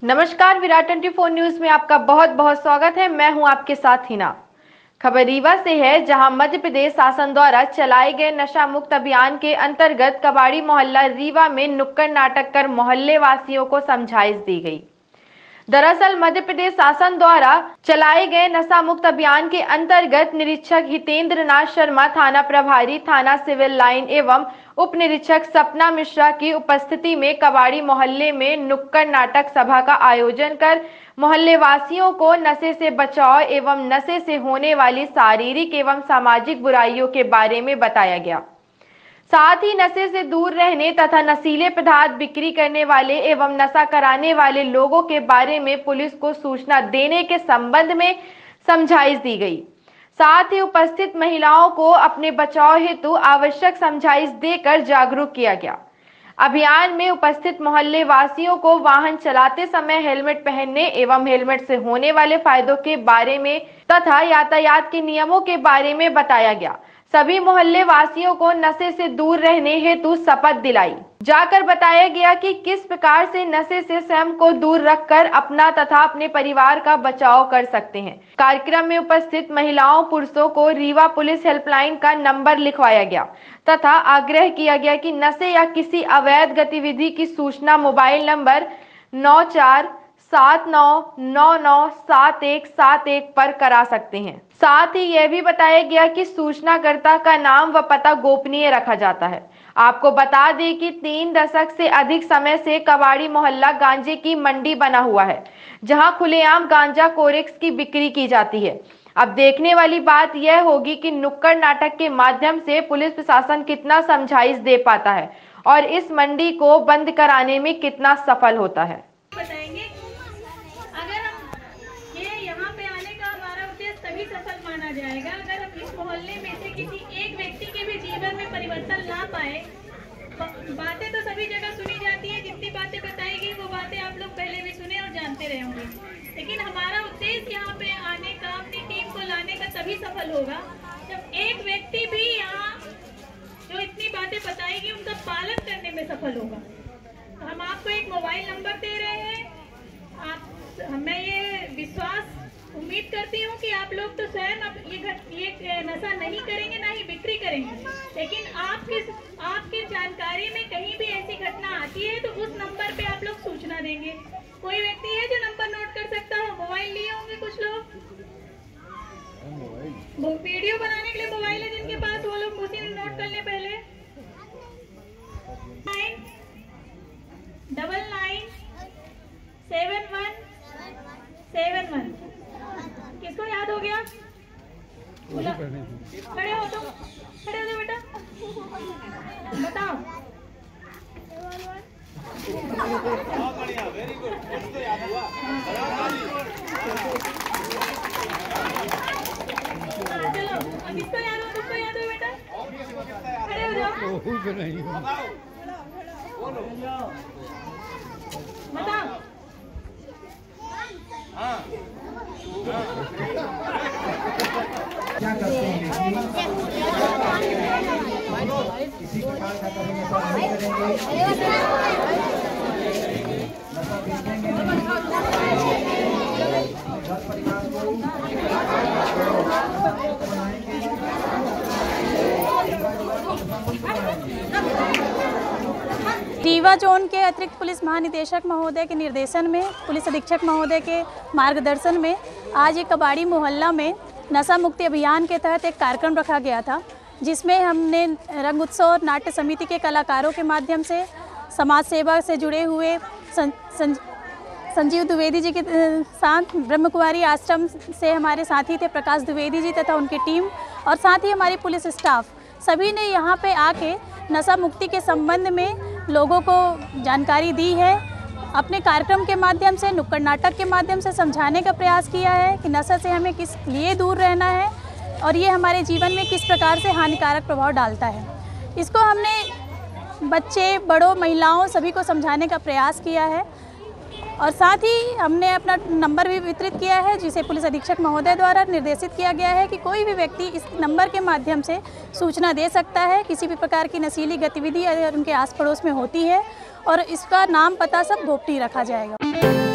नमस्कार, विराट 24 न्यूज में आपका बहुत बहुत स्वागत है। मैं हूं आपके साथ हिना। खबर रीवा से है, जहां मध्य प्रदेश शासन द्वारा चलाए गए नशा मुक्त अभियान के अंतर्गत कबाड़ी मोहल्ला रीवा में नुक्कड़ नाटक कर मोहल्ले वासियों को समझाइश दी गई। दरअसल मध्य प्रदेश शासन द्वारा चलाए गए नशा मुक्त अभियान के अंतर्गत निरीक्षक हितेंद्र नाथ शर्मा, थाना प्रभारी, थाना सिविल लाइन एवं उप निरीक्षक सपना मिश्रा की उपस्थिति में कबाड़ी मोहल्ले में नुक्कड़ नाटक सभा का आयोजन कर मोहल्ले वासियों को नशे से बचाव एवं नशे से होने वाली शारीरिक एवं सामाजिक बुराइयों के बारे में बताया गया। साथ ही नशे से दूर रहने तथा नशीले पदार्थ बिक्री करने वाले एवं नशा कराने वाले लोगों के बारे में पुलिस को सूचना देने के संबंध में समझाइश दी गई। साथ ही उपस्थित महिलाओं को अपने बचाव हेतु आवश्यक समझाइश देकर जागरूक किया गया। अभियान में उपस्थित मोहल्ले वासियों को वाहन चलाते समय हेलमेट पहनने एवं हेलमेट से होने वाले फायदों के बारे में तथा यातायात के नियमों के बारे में बताया गया। सभी मोहल्ले वासियों को नशे से दूर रहने हेतु शपथ दिलाई जाकर बताया गया कि किस प्रकार से नशे से स्वयं को दूर रखकर अपना तथा अपने परिवार का बचाव कर सकते हैं। कार्यक्रम में उपस्थित महिलाओं पुरुषों को रीवा पुलिस हेल्पलाइन का नंबर लिखवाया गया तथा आग्रह किया गया कि नशे या किसी अवैध गतिविधि की सूचना मोबाइल नंबर 9479997171 पर करा सकते हैं। साथ ही यह भी बताया गया कि सूचनाकर्ता का नाम व पता गोपनीय रखा जाता है। आपको बता दें कि 3 दशक से अधिक समय से कबाड़ी मोहल्ला गांजे की मंडी बना हुआ है, जहां खुलेआम गांजा कोरेक्स की बिक्री की जाती है। अब देखने वाली बात यह होगी कि नुक्कड़ नाटक के माध्यम से पुलिस प्रशासन कितना समझाइश दे पाता है और इस मंडी को बंद कराने में कितना सफल होता है। बताएंगे अगर हम ये यहाँ पे आने का हमारा उद्देश्य तभी सफल माना जाएगा अगर हम इस मोहल्ले में से किसी एक व्यक्ति के भी जीवन में परिवर्तन ला पाए। बातें तो सभी जगह सुनी जाती है, जितनी बातें बताएगी वो बातें आप लोग पहले भी सुने और जानते रहे होंगे, लेकिन हमारा उद्देश्य यहाँ पे आने का, अपनी टीम को लाने का तभी सफल होगा जब एक व्यक्ति भी यहाँ जो इतनी बातें बताएगी उनका पालन करने में सफल होगा। हम आपको एक मोबाइल नंबर दे रहे हैं। मैं ये विश्वास उम्मीद करती हूँ कि आप लोग तो स्वयं अब ये नशा नहीं करेंगे, ना ही बिक्री करेंगे, लेकिन आपकी जानकारी में कहीं भी ऐसी घटना आती है तो उस नंबर पे आप लोग सूचना देंगे। कोई व्यक्ति है जो नंबर नोट कर सकता हो? मोबाइल लिए होंगे कुछ लोग, वीडियो बनाने के लिए मोबाइल है जिनके पास, वो लोग उसी में नोट कर ले पहले। 997171। किसको याद हो गया? खड़े हो तुम, खड़े हो बेटा, बताओ। वेरी गुड, तो याद हुआ। चलो किसको याद हो? किसको याद हो बेटा? खड़े हो जाओ, बताओ। क्या करते हैं किसी प्रकार का कभी नशा नहीं करेंगे, नशा बेचेंगे नहीं, घर परिवार को रीवा जोन के अतिरिक्त पुलिस महानिदेशक महोदय के निर्देशन में, पुलिस अधीक्षक महोदय के मार्गदर्शन में आज एक कबाड़ी मोहल्ला में नशा मुक्ति अभियान के तहत एक कार्यक्रम रखा गया था, जिसमें हमने रंग उत्सव और नाट्य समिति के कलाकारों के माध्यम से समाज सेवा से जुड़े हुए संजीव द्विवेदी जी के साथ ब्रह्म कुमारी आश्रम से हमारे साथी थे प्रकाश द्विवेदी जी तथा उनकी टीम, और साथ ही हमारी पुलिस स्टाफ, सभी ने यहाँ पे आके नशा मुक्ति के संबंध में लोगों को जानकारी दी है। अपने कार्यक्रम के माध्यम से, नुक्कड़ नाटक के माध्यम से समझाने का प्रयास किया है कि नशा से हमें किस लिए दूर रहना है और ये हमारे जीवन में किस प्रकार से हानिकारक प्रभाव डालता है। इसको हमने बच्चे, बड़ों, महिलाओं सभी को समझाने का प्रयास किया है और साथ ही हमने अपना नंबर भी वितरित किया है, जिसे पुलिस अधीक्षक महोदय द्वारा निर्देशित किया गया है कि कोई भी व्यक्ति इस नंबर के माध्यम से सूचना दे सकता है किसी भी प्रकार की नशीली गतिविधि अगर उनके आस पड़ोस में होती है, और इसका नाम पता सब गोपनीय रखा जाएगा।